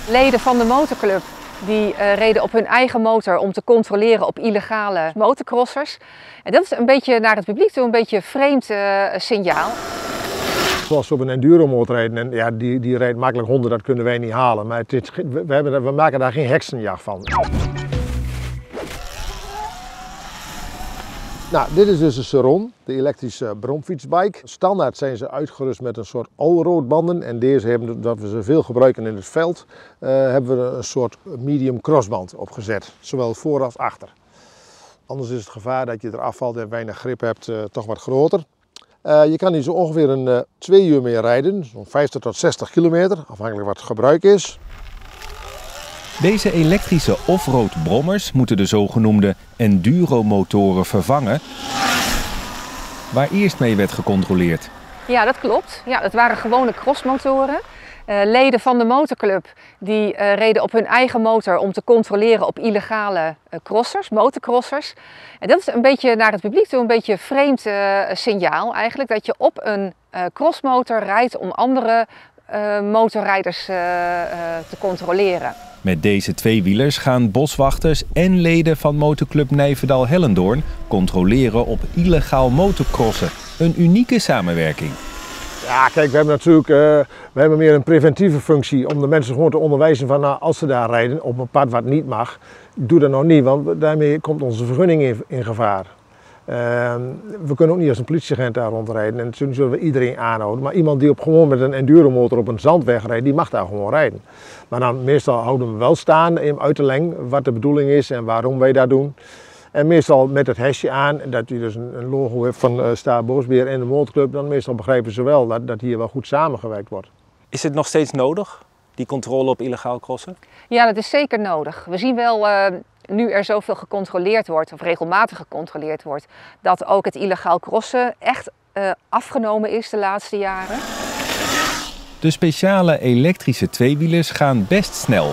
Leden van de motorclub die reden op hun eigen motor om te controleren op illegale motocrossers. En dat is een beetje naar het publiek toe een beetje een vreemd signaal. Zoals ze op een enduromotor rijden, en ja, die rijdt makkelijk 100, dat kunnen wij niet halen. Maar we maken daar geen heksenjacht van. Nou, dit is dus een Ceron, de elektrische bromfietsbike. Standaard zijn ze uitgerust met een soort allroadbanden. En deze hebben, dat we ze veel gebruiken in het veld, hebben we een soort medium crossband opgezet. Zowel voor als achter. Anders is het gevaar dat je eraf valt en weinig grip hebt toch wat groter. Je kan hier zo ongeveer een 2 uur mee rijden, zo'n 50 tot 60 kilometer, afhankelijk wat het gebruik is. Deze elektrische offroad brommers moeten de zogenoemde enduromotoren vervangen, waar eerst mee werd gecontroleerd. Ja, dat klopt. Ja, dat waren gewone crossmotoren. Leden van de motorclub die reden op hun eigen motor om te controleren op illegale motocrossers. En dat is een beetje naar het publiek toe een beetje een vreemd signaal eigenlijk. Dat je op een crossmotor rijdt om andere motorrijders te controleren. Met deze tweewielers gaan boswachters en leden van motorclub Nijverdal-Hellendoorn controleren op illegaal motocrossen. Een unieke samenwerking. Ja, kijk, we hebben natuurlijk we hebben meer een preventieve functie om de mensen gewoon te onderwijzen van nou, als ze daar rijden op een pad wat niet mag, doe dat nou niet, want daarmee komt onze vergunning in gevaar. We kunnen ook niet als een politieagent daar rondrijden en natuurlijk zullen we iedereen aanhouden. Maar iemand die gewoon met een enduromotor op een zandweg rijdt, die mag daar gewoon rijden. Maar dan meestal houden we wel staan uit de leng wat de bedoeling is en waarom wij dat doen. En meestal met het hesje aan, dat je dus een logo hebt van Staatsbosbeheer en de motorclub, dan meestal begrijpen ze wel dat hier wel goed samengewerkt wordt. Is het nog steeds nodig, die controle op illegaal crossen? Ja, dat is zeker nodig. We zien wel, nu er zoveel gecontroleerd wordt, of regelmatig gecontroleerd wordt, dat ook het illegaal crossen echt afgenomen is de laatste jaren. De speciale elektrische tweewielers gaan best snel.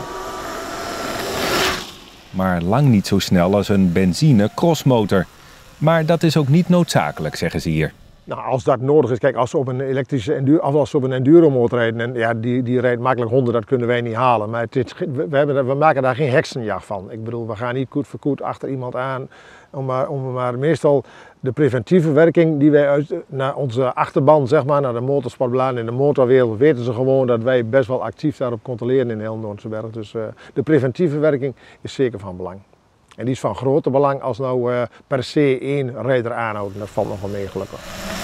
Maar lang niet zo snel als een benzine crossmotor. Maar dat is ook niet noodzakelijk, zeggen ze hier. Nou, als dat nodig is, kijk, als ze op een enduromotor rijden, en ja, die rijdt makkelijk 100, dat kunnen wij niet halen. Maar we maken daar geen heksenjacht van. Ik bedoel, we gaan niet koet voor koet achter iemand aan. Maar meestal de preventieve werking die wij naar onze achterban, zeg maar, naar de motorsportbaan in de motorwereld, weten ze gewoon dat wij best wel actief daarop controleren in heel Noordseberg. Dus de preventieve werking is zeker van belang. En die is van groter belang als nou per se één rijder aanhouden. Dat valt nog wel mee, gelukkig.